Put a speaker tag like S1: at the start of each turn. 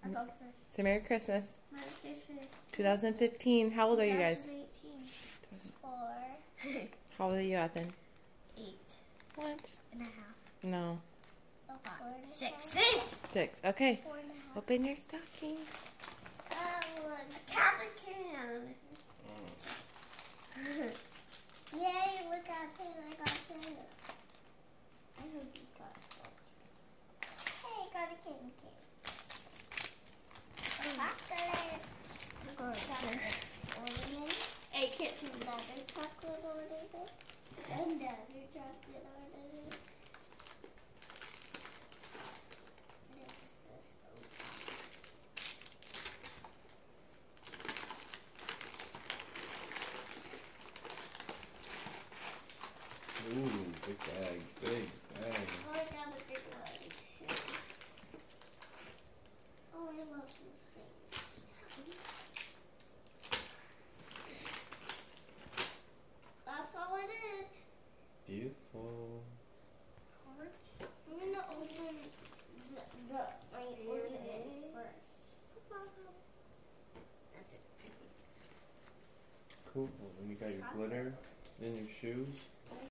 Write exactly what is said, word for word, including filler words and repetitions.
S1: Go first.
S2: Say Merry Christmas.
S1: Merry Christmas.
S2: twenty fifteen. How old are you guys?
S1: twenty eighteen. Four.
S2: How old are you, Ethan?
S1: Eight.
S2: What?
S1: And a half.
S2: No.
S1: Oh, five. Six. Six.
S2: Six. Okay.
S1: Four and a half.
S2: Open your stockings.
S1: Oh, look. Count the can. Yay, look at this. I got this. I know you got it. Hey, got a candy cane. Chocolate. Chocolate ornament. Hey, can't see another chocolate ornament. Another chocolate ornament.
S3: Ooh, big bag, big bag.
S1: Oh, I got a big one. Oh, I love these things. That's all it is.
S3: Beautiful.
S1: Heart. I'm gonna open the, the my ornament first. That's it.
S3: Cool. And you got your glitter in your shoes.